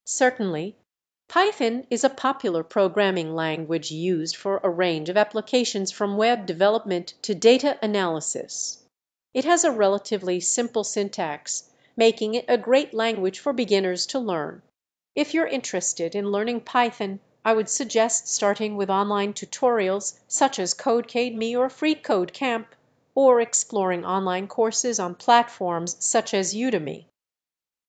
Certainly, Python is a popular programming language used for a range of applications from web development to data analysis. It has a relatively simple syntax, making it a great language for beginners to learn. If you're interested in learning Python, I would suggest starting with online tutorials such as CodeCade.me or FreeCodeCamp, or exploring online courses on platforms such as Udemy.